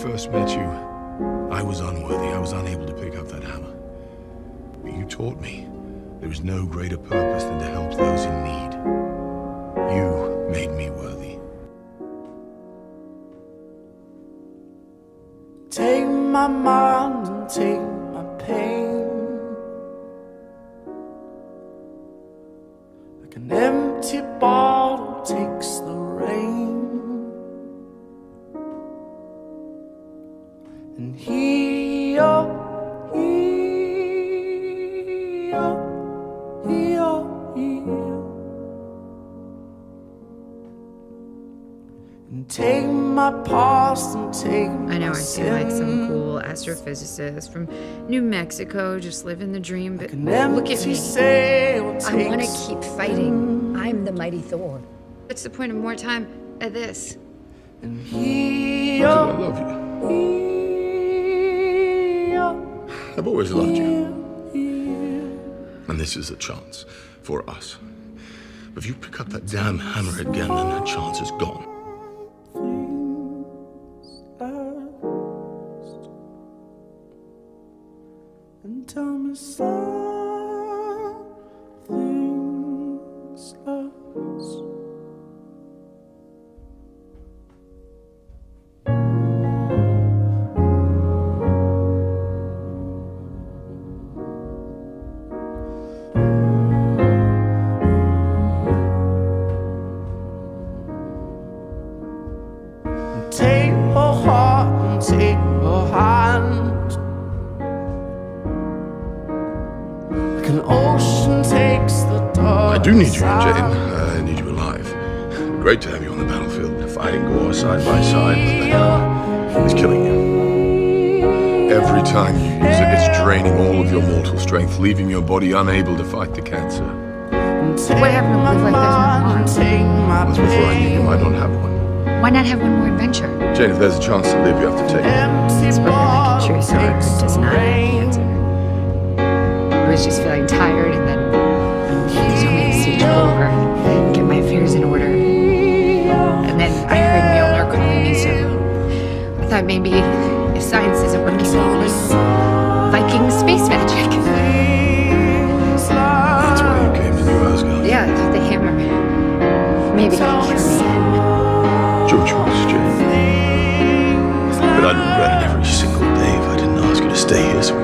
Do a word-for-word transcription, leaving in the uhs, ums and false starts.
first met you, I was unworthy. I was unable to pick up that hammer. But you taught me there is no greater purpose than to help those in need. You made me worthy. Take my mind and take my pain, like an empty bottle takes the rain, and heal, heal, heal, heal, and take my past and take my I know I seem like some sin. cool astrophysicist from New Mexico, just living the dream, but An look at empty me. sail I want to takes keep fighting. I'm the mighty Thor. What's the point of more time at this? and Because I heal, love you. heal, I've always loved you. heal. And this is a chance for us. If you pick up that damn hammer again, then that chance is gone. And tell me something's lost. And take her heart and take her hand, like an ocean takes the dark. I do need you, Jane. I need you alive. Great to have you on the battlefield, fighting Gore side by side, but that hammer is killing you. Every time you use it, it's draining all of your mortal strength, leaving your body unable to fight the cancer. What happened to live like there's no tomorrow? Once before I knew you, I don't have one. Why not have one more adventure? Jane, if there's a chance to live, you have to take it. Spoken like a true sword, it does not have the answer. I was just feeling tired, and then they told me to siege over and get my affairs in order. And then I heard Mjolnir calling me, so I thought maybe if science isn't working, maybe Viking space magic. That's why you came to New Asgard. Yeah, I thought the hammer maybe could cure me. It's your choice, Jane. But I'd regret it every single day if I didn't ask you to stay here so we